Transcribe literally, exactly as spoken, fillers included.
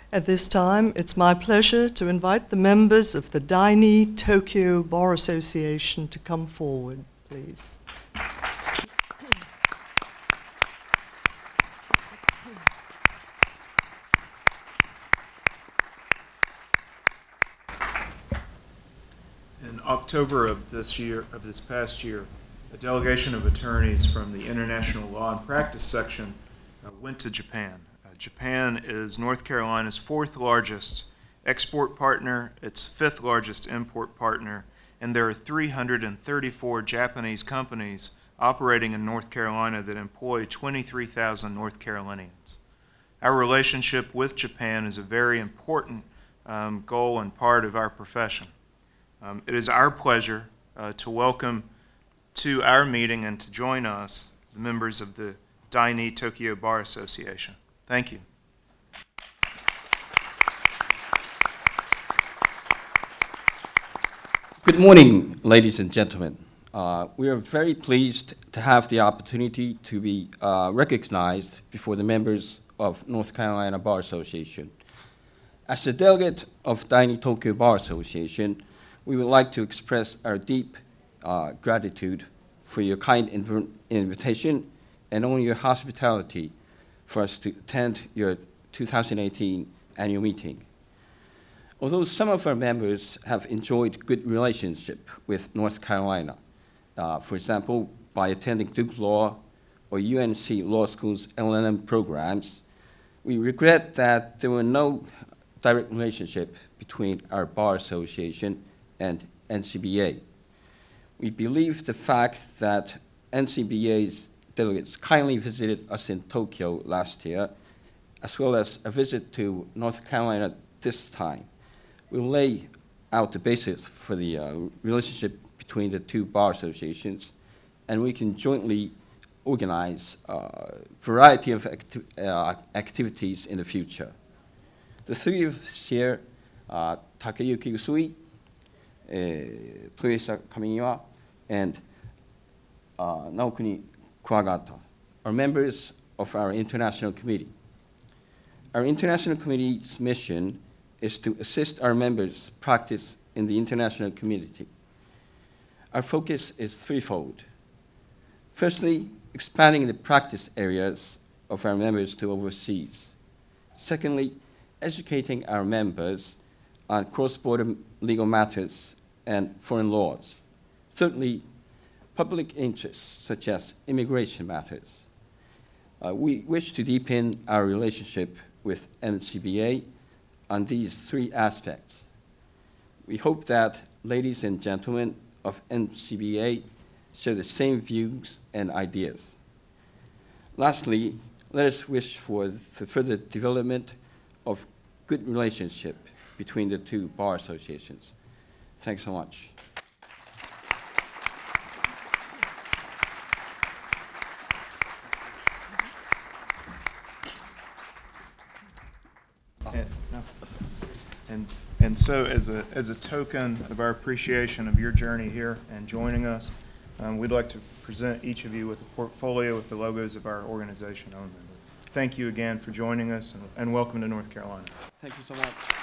At this time, it's my pleasure to invite the members of the Daini Tokyo Bar Association to come forward, please. In October of this year, of this past year, a delegation of attorneys from the International Law and Practice section uh, went to Japan. Uh, Japan is North Carolina's fourth largest export partner, its fifth largest import partner, and there are three hundred thirty-four Japanese companies operating in North Carolina that employ twenty-three thousand North Carolinians. Our relationship with Japan is a very important um, goal and part of our profession. Um, it is our pleasure uh, to welcome to our meeting and to join us the members of the Daini Tokyo Bar Association. Thank you. Good morning, ladies and gentlemen. Uh, we are very pleased to have the opportunity to be uh, recognized before the members of North Carolina Bar Association. As a delegate of Daini Tokyo Bar Association, we would like to express our deep uh, gratitude for your kind inv invitation and on your hospitality for us to attend your two thousand eighteen annual meeting. Although some of our members have enjoyed good relationship with North Carolina, uh, for example, by attending Duke Law or U N C Law School's L L M programs, we regret that there were no direct relationship between our bar association and N C B A. We believe the fact that N C B A's delegates kindly visited us in Tokyo last year, as well as a visit to North Carolina this time, will lay out the basis for the uh, relationship between the two bar associations, and we can jointly organize a uh, variety of acti uh, activities in the future. The three of us here, uh, Takeyuki Usui, Uh, Toyosa Kamiwa, and uh, Naokuni Kuwagata are members of our international committee. Our international committee's mission is to assist our members practice in the international community. Our focus is threefold. Firstly, expanding the practice areas of our members to overseas. Secondly, educating our members on cross-border legal matters and foreign laws. Thirdly, public interests such as immigration matters. Uh, we wish to deepen our relationship with N C B A on these three aspects. We hope that ladies and gentlemen of N C B A share the same views and ideas. Lastly, let us wish for the further development of good relationship between the two bar associations. Thanks so much. And, and, and so as a, as a token of our appreciation of your journey here and joining us, um, we'd like to present each of you with a portfolio with the logos of our organization on them. Thank you again for joining us, and, and welcome to North Carolina. Thank you so much.